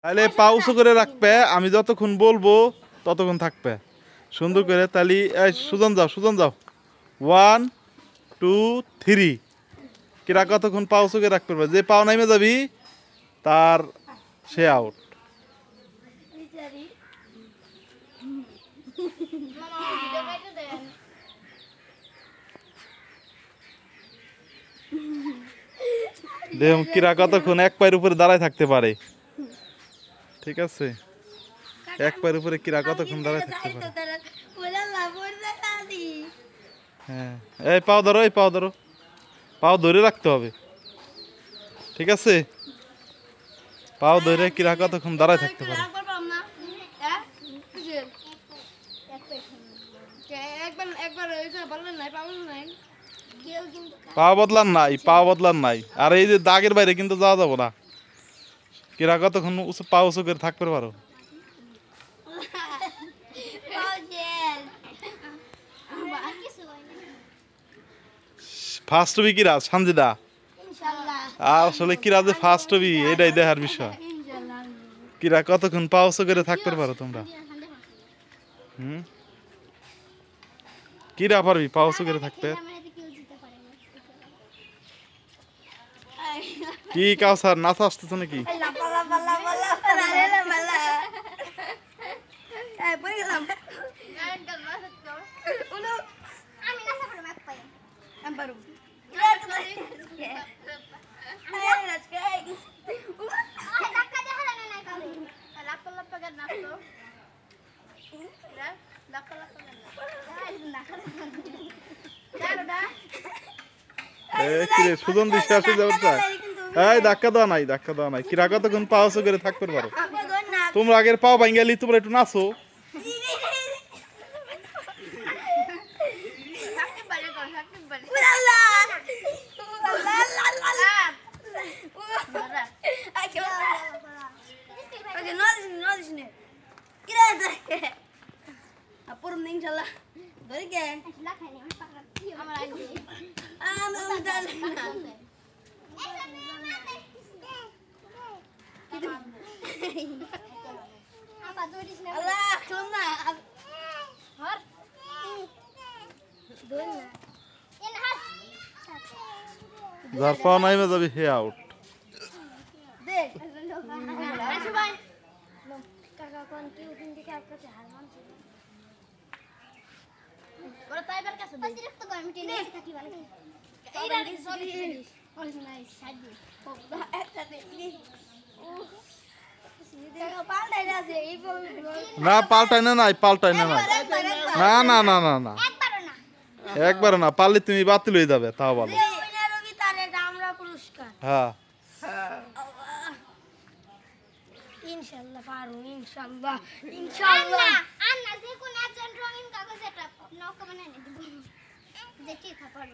তাহলে পা উঁচু করে রাখবে, আমি যতক্ষণ বলবো ততক্ষণ থাকবে সুন্দর করে। তাহলে এই সুজন যাও, সুজন যাও, 1 2 3। কিরা কতক্ষণ পা উঁচু করে রাখতে পারবে, যে পাও নামে যাবি তার সে আউট। দেখুন কিরা কতক্ষণ এক পায়ের উপরে দাঁড়ায় থাকতে পারে। ঠিক আছে, এক পায়ের উপরে কিরা কতক্ষণ দাঁড়ায় থাকতে পারে। হ্যাঁ, এই পাও ধরো, এই পাও ধরো, পাও ধরে রাখতে হবে। ঠিক আছে, পাও ধরে কিরা কতক্ষণ দাঁড়ায় থাকতে পারে। পা বদলান নাই, পা বদলান নাই। আর এই যে দাগের বাইরে কিন্তু যাওয়া যাবো না। কিরা কতক্ষণ পা উঁচু করে থাকতে পারো। ফার্স্ট হবি কিরা সানজিদা, আসলে কিরা যে ফার্স্ট হবি এটাই দেখার বিষয়। কিরা কতক্ষণ পা উঁচু করে থাকতে পারো তোমরা। কিরা পারবি পা উঁচু করে থাকতে। কি কাউসার নাচ আসতেছ নাকি? সুজন বিশ্বাস এই ধাক্কা দেওয়া নাই, ধাক্কা দেওয়া নাই। কিরা কতক্ষণ পা উঁচু করে থাকতে পারো। তোমরা আগের পাও ভাঙ্গালি, তোমরা একটু নাচো। যার পাও নাই যাবি হে আউট। না পাল্টাই না, নাই পাল্টাই না, না না না না না, একবার না পারলে তুমি বাতিল হয়ে যাবে, তাও ভালো। হ্যাঁ ইনশাআল্লাহ পারো, ইনশাআল্লাহ ইনশাআল্লাহ। আন্না যে কোন একজন রঙিন কাগজ এটা নৌকা বানাই দেব, দেখি পারো।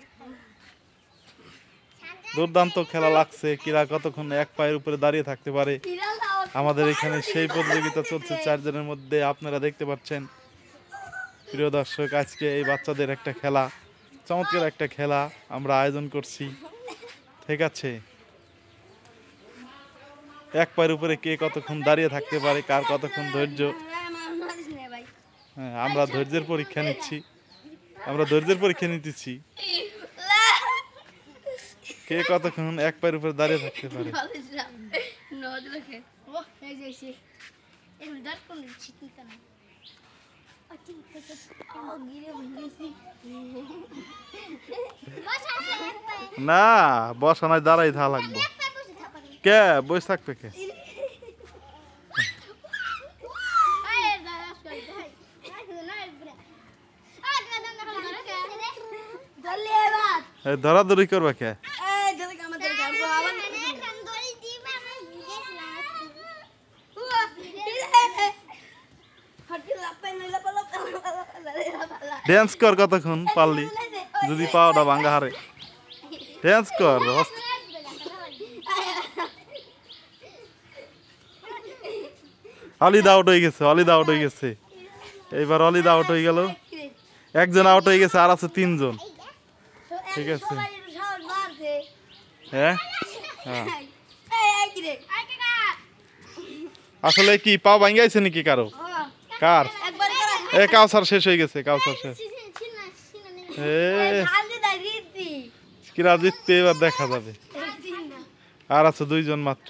দুর্দান্ত খেলা লাগছে। কিরা কতক্ষণ এক পায়ের উপরে দাঁড়িয়ে থাকতে পারে। আমাদের এখানে সেই প্রতিযোগিতা চলছে 4 জনের মধ্যে, আপনারা দেখতে পাচ্ছেন। প্রিয় দর্শক, আজকে এই বাচ্চাদের একটা খেলা, চমৎকার একটা খেলা আমরা আয়োজন করছি। ঠিক আছে, এক পায়ের উপরে কে কতক্ষণ দাঁড়িয়ে থাকতে পারে, কার কতক্ষণ ধৈর্য। হ্যাঁ, আমরা ধৈর্যের পরীক্ষা নিচ্ছি, আমরা ধৈর্যের পরীক্ষা নিতেছি কে কতক্ষণ এক পায়ের উপরে দাঁড়িয়ে থাকতে পারে। না বসা নাই, দাঁড়াই থা লাগবে। কে বসে থাকবে কে? ধরাধরি করবে কে? ড্যান্স কর কতক্ষণ পারলি, যদি পাওটা ভাঙ্গা হারে ড্যান্স কর। অলিদা আউট হয়ে গেছে, অলিদা আউট হয়ে গেছে। এইবার অলিদা আউট হয়ে গেল, একজন আউট হয়ে গেছে, আর আছে 3 জন। ঠিক আছে, হ্যাঁ হ্যাঁ আসলে কি পাও ভাঙ্গাইছে নাকি কারো? কার? একবারে এ কাউসার শেষ হয়ে গেছে, কাউসার শেষ। এ কিরা জিতবে এবার দেখা যাবে। আর আছে 2 জন মাত্র।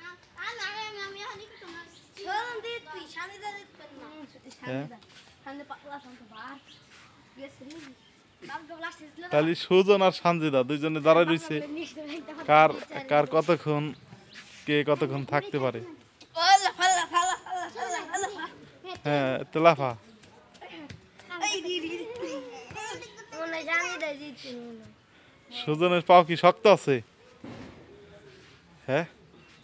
হ্যাঁ তাহলে সুজন আর সানজিদা 2 জনে দাঁড়ায় রয়েছে। কার কার কতক্ষণ কে কতক্ষণ থাকতে পারে। হ্যাঁ তেলাফা সুজনের পাও কি শক্ত আছে? হ্যাঁ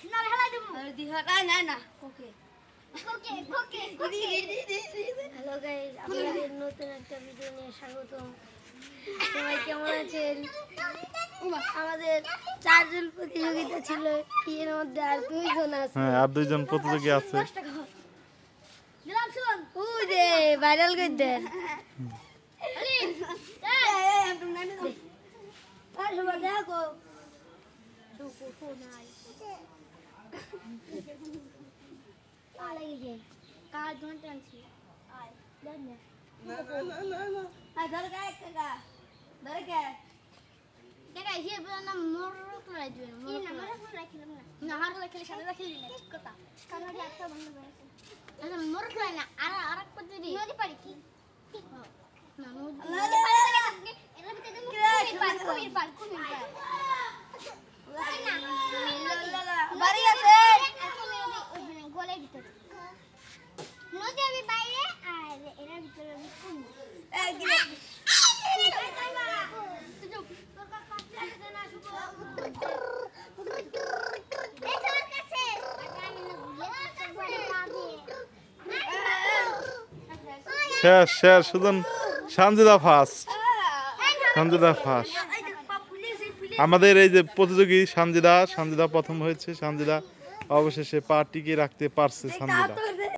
হ্যালো গাইস, আপনাদের নতুন একটা ভিডিও নিয়ে স্বাগতম। সবাই কেমন আছেন? আমাদের 4 জন প্রতিযোগিতা ছিল, এর মধ্যে আর 2 জন আছে। হ্যাঁ আর 2 জন প্রতিযোগী আছে। ওই যে ভাইরাল করে দেন। দেখো কার জন টানছি আয় দেন না দেখা ইয়ে বলে না মোরক লাই দিবেন মোরক না মোরক রাখিলাম না হার রাখিলে সাথে রাখিলি না ঠিক কথা কারণ একটা বন্ধ করেছে আচ্ছা মোরক লাই না আর আরেক পদ্ধতি নদী পারি কি না নদী এর ভিতরে কুমির পার বাড়ি আছে গোলের ভিতরে নদী আমি বাইরে আর এর ভিতরে আমি কুমির শেষ শেষ সুজন সানজিদা ফার্স্ট। সানজিদা ফার্স্ট। আমাদের এই যে প্রতিযোগী সানজিদা প্রথম হয়েছে। সানজিদা অবশেষে পা টিকিয়ে রাখতে পারছে। সানজিদা